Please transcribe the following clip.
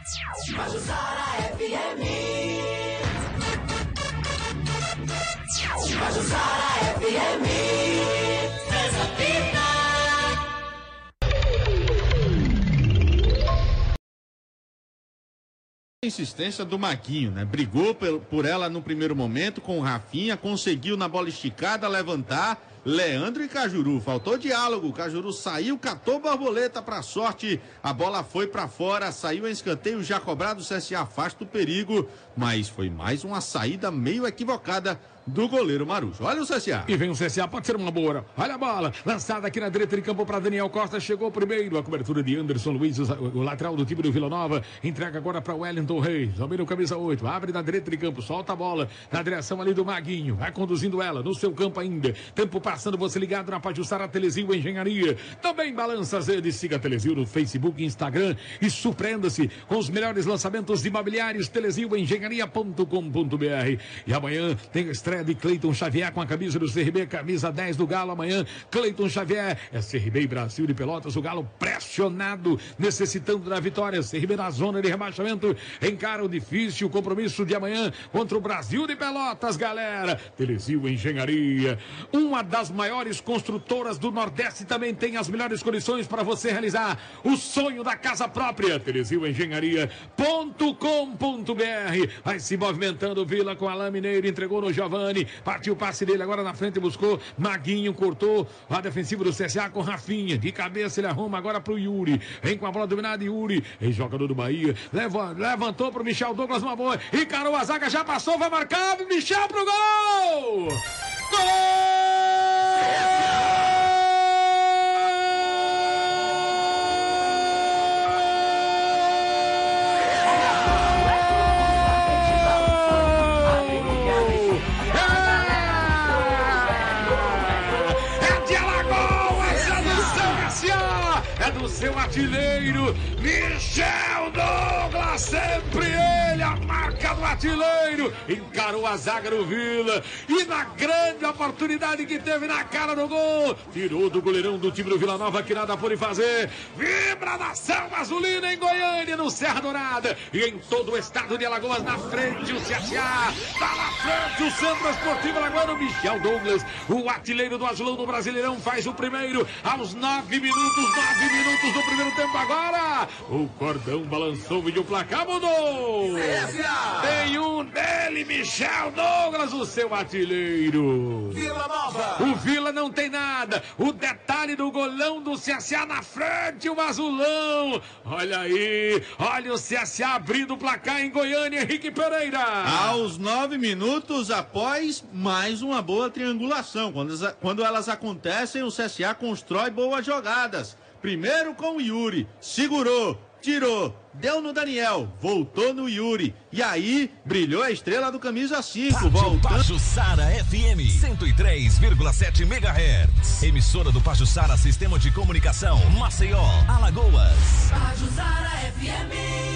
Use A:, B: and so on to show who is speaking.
A: Pajuçara FM. Pajuçara FM. César Pita.
B: Insistência do Maguinho, né? Brigou por ela no primeiro momento com o Rafinha, conseguiu na bola esticada levantar Leandro e Cajuru. Faltou diálogo, Cajuru saiu, catou borboleta pra sorte, a bola foi pra fora, saiu em escanteio já cobrado, o CSA afasta o perigo, mas foi mais uma saída meio equivocada do goleiro Marujo. Olha o CSA.
C: E vem o CSA, pode ser uma boa. Olha a bola, lançada aqui na direita de campo para Daniel Costa, chegou primeiro, a cobertura de Anderson Luiz, o lateral do time do Vila Nova, entrega agora para Wellington Reis, Almeida camisa 8, abre na direita de campo, solta a bola na direção ali do Maguinho, vai conduzindo ela no seu campo ainda, tempo passando, você ligado na Pajuçara Telezil Engenharia, também balança as redes, siga a Telezil no Facebook e Instagram e surpreenda-se com os melhores lançamentos de imobiliários, telezilengenharia.com.br. E amanhã tem a estreia de Cleiton Xavier com a camisa do CRB, camisa 10 do Galo. Amanhã, Cleiton Xavier, é CRB e Brasil de Pelotas, o Galo pressionado, necessitando da vitória. CRB na zona de rebaixamento, encara o difícil compromisso de amanhã contra o Brasil de Pelotas, galera. Telezil Engenharia, uma das maiores construtoras do Nordeste, também tem as melhores condições para você realizar o sonho da casa própria. telezilengenharia.com.br. Vai se movimentando Vila com Alain Mineiro, entregou no Giovani, partiu o passe dele agora na frente, buscou Maguinho, cortou a defensiva do CSA com Rafinha, de cabeça ele arruma agora pro Yuri, vem com a bola dominada Yuri, ex-jogador do Bahia, levantou pro Michel Douglas, uma boa, encarou a zaga, já passou, vai marcar, Michel pro gol! Gol! Seu artilheiro, Michel Douglas, sempre ele, a marca do artilheiro, encarou a zaga do Vila e na grande oportunidade que teve na cara do gol, tirou do goleirão do time do Vila Nova que nada pôde fazer, vibra a nação azulina em Goiânia, no Serra Dourada e em todo o estado de Alagoas, na frente o CSA, tá na frente o Centro Esportivo Alagoano, Michel Douglas, o artilheiro do Azulão do Brasileirão, faz o primeiro aos 9 minutos do primeiro tempo agora. O cordão balançou e o placar mudou. Tem um dele, Michel Douglas, o seu artilheiro.
A: Vila Nova.
C: O Vila não tem nada. O detalhe do golão do CSA na frente, o azulão. Olha aí, olha o CSA abrindo o placar em Goiânia, Henrique Pereira.
B: Aos 9 minutos após mais uma boa triangulação. Quando elas acontecem, o CSA constrói boas jogadas. Primeiro com o Yuri, segurou, tirou, deu no Daniel, voltou no Yuri. E aí, brilhou a estrela do camisa 5.
D: Pajuçara FM 103,7 MHz. Emissora do Pajuçara Sistema de Comunicação, Maceió, Alagoas.
A: Pajuçara FM.